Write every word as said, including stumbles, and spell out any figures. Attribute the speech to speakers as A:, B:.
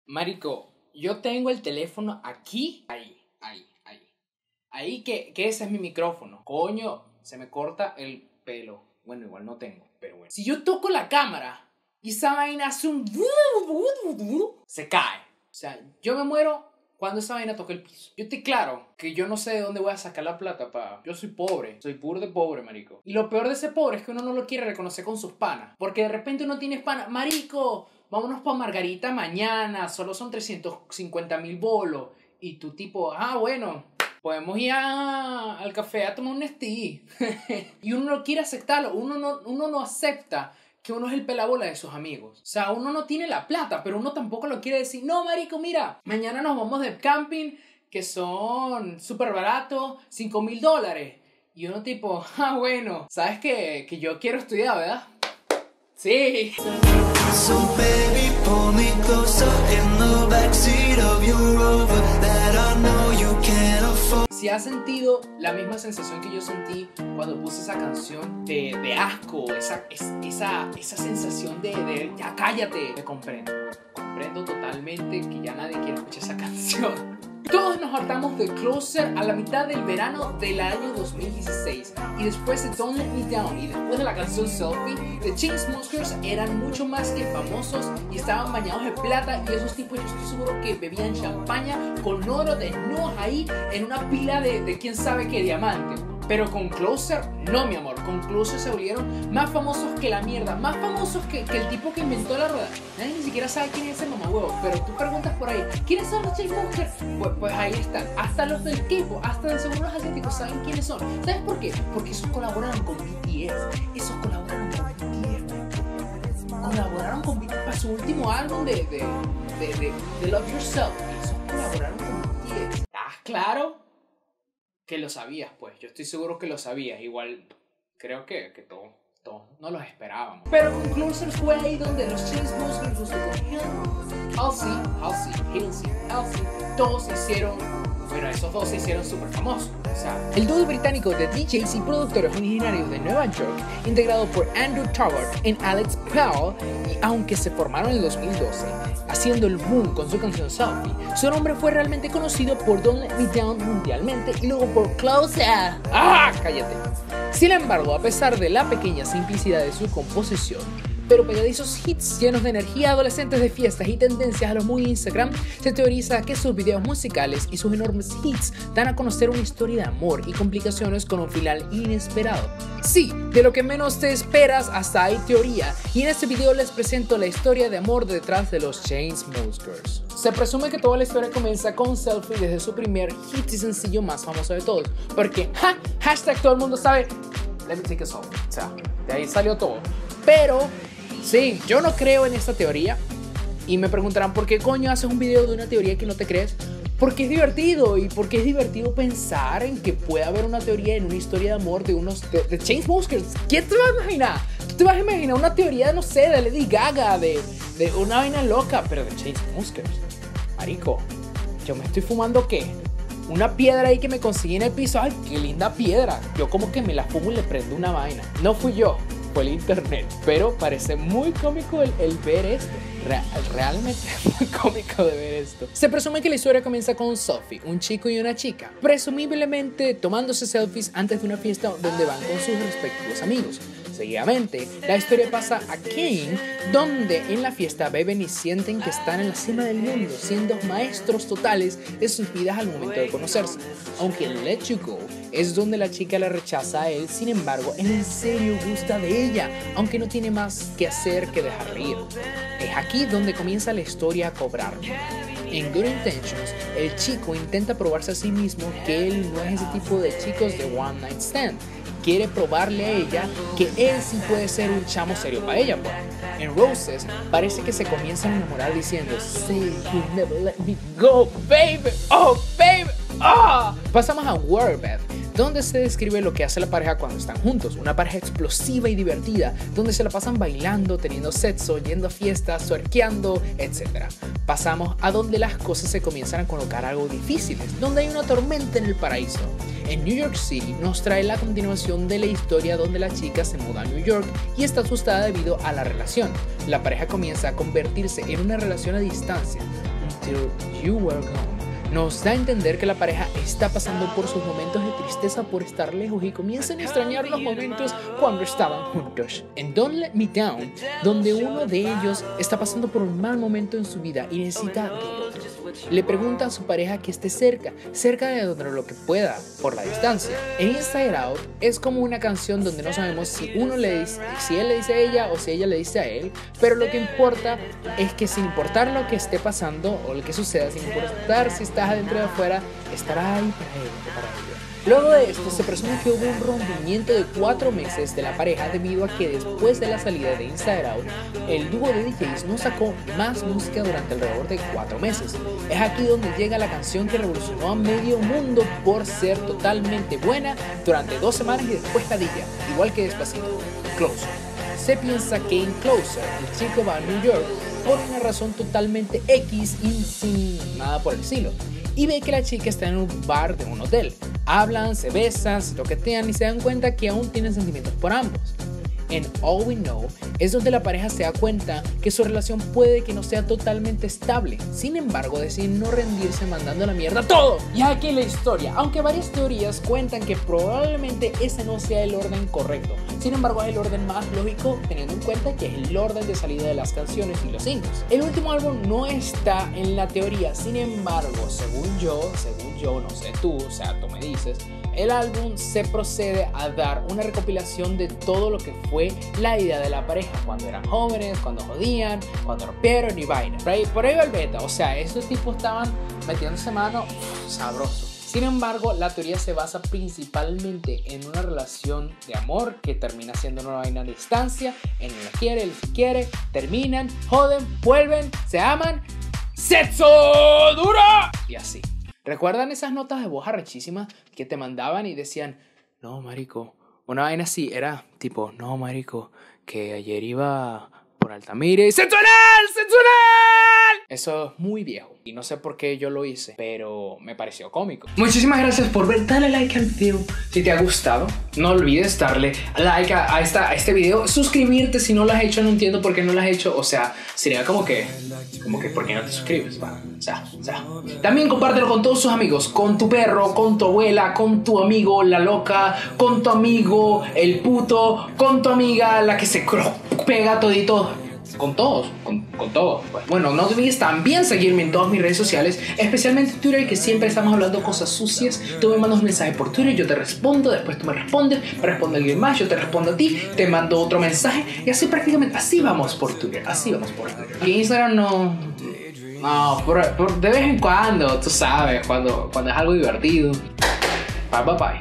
A: Marico, yo tengo el teléfono aquí, ahí, ahí, ahí. Ahí que, que ese es mi micrófono. Coño, se me corta el pelo. Bueno, igual no tengo, pero bueno. Si yo toco la cámara y esa vaina hace un... se cae. O sea, yo me muero cuando esa vaina toca el piso. Yo estoy claro que yo no sé de dónde voy a sacar la plata, pa. Yo soy pobre. Soy puro de pobre, marico. Y lo peor de ser pobre es que uno no lo quiere reconocer con sus panas. Porque de repente uno tiene panas. Marico, vámonos pa' Margarita mañana. Solo son trescientos cincuenta mil bolos. Y tú tipo, ah, bueno, podemos ir a, al café a tomar un Nestí. Y uno no quiere aceptarlo. Uno no, uno no acepta que uno es el pelabola de sus amigos. O sea, uno no tiene la plata, pero uno tampoco lo quiere decir. No, marico, mira, mañana nos vamos de camping, que son súper baratos, cinco mil dólares. Y uno tipo, ah, bueno, ¿sabes qué? Que yo quiero estudiar, ¿verdad? Sí.
B: So baby, pull me closer in the backseat of your Rover that I know you can't afford.
A: Si has sentido la misma sensación que yo sentí cuando puse esa canción de, de asco, esa, es, esa, esa sensación de, de ya cállate, te comprendo. Comprendo totalmente que ya nadie quiere escuchar esa canción. Todos nos hartamos de Closer a la mitad del verano del año dos mil dieciséis y después de Don't Let Me Down y después de la canción Selfie, The Chainsmokers eran mucho más que famosos y estaban bañados de plata y esos tipos yo estoy seguro que bebían champaña con oro de no ahí en una pila de, de quién sabe qué diamante. Pero con Closer, no mi amor, con Closer se volvieron más famosos que la mierda, más famosos que, que el tipo que inventó la rueda. Nadie ni siquiera sabe quién es ese mamahuevo, pero tú preguntas por ahí, ¿quiénes son los Chainsmokers? Pues, pues ahí están, hasta los del K-pop, hasta de seguro los asiáticos saben quiénes son. ¿Sabes por qué? Porque esos colaboraron con B T S, esos colaboraron con B T S, colaboraron con B T S para su último álbum de, de, de, de, de Love Yourself, esos colaboraron con B T S. ¿Estás claro? Que lo sabías, pues. Yo estoy seguro que lo sabías. Igual, creo que, que todos todo, no los esperábamos. Pero con Closer fue ahí donde los Chainsmokers, los de Halsey, Halsey, Halsey, Halsey, todos se hicieron, bueno, esos dos se hicieron súper famosos. O sea, el dúo británico de D Js y productores originarios de Nueva York, integrado por Andrew Taggart y Alex Powell, y aunque se formaron en el dos mil doce, haciendo el boom con su canción Selfie, su nombre fue realmente conocido por Don't Let Me Down mundialmente y luego por Closer. ¡Ah! ¡Cállate! Sin embargo, a pesar de la pequeña simplicidad de su composición, pero pegadizos hits llenos de energía adolescentes de fiestas y tendencias a lo muy Instagram, se teoriza que sus videos musicales y sus enormes hits dan a conocer una historia de amor y complicaciones con un final inesperado. Sí, de lo que menos te esperas hasta hay teoría, y en este video les presento la historia de amor detrás de los Chainsmokers. Se presume que toda la historia comienza con Selfie desde su primer hit y sencillo más famoso de todos, porque ja, hashtag todo el mundo sabe, let me take a selfie, o sea, de ahí salió todo. Pero sí, yo no creo en esta teoría y me preguntarán ¿por qué coño haces un video de una teoría que no te crees? Porque es divertido y porque es divertido pensar en que puede haber una teoría en una historia de amor de unos de, de Chainsmokers. ¿Quién te va a imaginar? Tú te vas a imaginar una teoría, no sé, de Lady Gaga, de, de una vaina loca, pero de Chainsmokers. Marico, yo me estoy fumando ¿qué? Una piedra ahí que me conseguí en el piso. Ay, qué linda piedra. Yo como que me la fumo y le prendo una vaina. No fui yo, fue el internet. Pero parece muy cómico el, el ver esto. Real, realmente muy cómico de ver esto. Se presume que la historia comienza con un selfie, un chico y una chica, presumiblemente tomándose selfies antes de una fiesta donde van con sus respectivos amigos. Seguidamente, la historia pasa a Kane, donde en la fiesta beben y sienten que están en la cima del mundo, siendo maestros totales de sus vidas al momento de conocerse. Aunque en Let You Go es donde la chica la rechaza a él, sin embargo, él en serio gusta de ella, aunque no tiene más que hacer que dejarla ir. Es aquí donde comienza la historia a cobrar. En Good Intentions, el chico intenta probarse a sí mismo que él no es ese tipo de chicos de one night stand. Quiere probarle a ella que él sí puede ser un chamo serio para ella, pues. En Roses parece que se comienzan a enamorar diciendo Say you never let me go, baby, oh baby, ah. Oh. Pasamos a Warbeth, donde se describe lo que hace la pareja cuando están juntos, una pareja explosiva y divertida, donde se la pasan bailando, teniendo sexo, yendo a fiestas, suerqueando, etcétera. Pasamos a donde las cosas se comienzan a colocar algo difíciles, donde hay una tormenta en el paraíso. En New York City nos trae la continuación de la historia donde la chica se muda a New York y está asustada debido a la relación. La pareja comienza a convertirse en una relación a distancia, Till You Were Gone nos da a entender que la pareja está pasando por sus momentos de tristeza por estar lejos y comienzan a extrañar los momentos cuando estaban juntos. En Don't Let Me Down, donde uno de ellos está pasando por un mal momento en su vida y necesita del otro, le pregunta a su pareja que esté cerca, cerca de donde lo que pueda, por la distancia. En Inside Out es como una canción donde no sabemos si uno le dice, si él le dice a ella o si ella le dice a él, pero lo que importa es que sin importar lo que esté pasando o lo que suceda, sin importar si estás adentro o de afuera, estará ahí para él o para ella. Luego de esto se presume que hubo un rompimiento de cuatro meses de la pareja debido a que después de la salida de Inside Out, el dúo de D Js no sacó más música durante alrededor de cuatro meses. Es aquí donde llega la canción que revolucionó a medio mundo por ser totalmente buena durante dos semanas y después ladilla, igual que Despacito, Closer. Se piensa que en Closer el chico va a New York por una razón totalmente X y sin nada por el estilo, y ve que la chica está en un bar de un hotel. Hablan, se besan, se toquetean y se dan cuenta que aún tienen sentimientos por ambos. En All We Know es donde la pareja se da cuenta que su relación puede que no sea totalmente estable. Sin embargo, deciden no rendirse mandando a la mierda todo. Y aquí la historia, aunque varias teorías cuentan que probablemente ese no sea el orden correcto. Sin embargo, es el orden más lógico teniendo en cuenta que es el orden de salida de las canciones y los singles. El último álbum no está en la teoría, sin embargo, según yo, según yo, no sé tú, o sea, tú me dices, el álbum se procede a dar una recopilación de todo lo que fue la idea de la pareja cuando eran jóvenes, cuando jodían, cuando rompieron y vaina. Por ahí, por ahí va el beta, o sea, esos tipos estaban metiéndose mano uff, sabroso. Sin embargo, la teoría se basa principalmente en una relación de amor que termina siendo una vaina a distancia, en él la quiere, él se quiere, terminan, joden, vuelven, se aman, ¡sexo duro! Y así. ¿Recuerdan esas notas de voz arrechísimas que te mandaban y decían, no, marico, una vaina así, era tipo, no, marico, que ayer iba por Altamira y ¡sensual! ¡sensual! Eso es muy viejo y no sé por qué yo lo hice, pero me pareció cómico. Muchísimas gracias por ver, dale like al video si te ha gustado. No olvides darle like a, a, esta, a este video, suscribirte si no lo has hecho, no entiendo por qué no lo has hecho, o sea, sería como que, como que ¿por qué no te suscribes? Va, o sea, o sea. También compártelo con todos tus amigos, con tu perro, con tu abuela, con tu amigo la loca, con tu amigo el puto, con tu amiga la que se pega todito. Con todos, con, con todos. Pues. Bueno, no olvides también seguirme en todas mis redes sociales, especialmente Twitter, que siempre estamos hablando cosas sucias. Tú me mandas un mensaje por Twitter, yo te respondo, después tú me respondes, me responde alguien más, yo te respondo a ti, te mando otro mensaje y así prácticamente, así vamos por Twitter, así vamos por Twitter. Y Instagram no, no, por, por de vez en cuando, tú sabes, cuando, cuando es algo divertido. Bye, bye, bye.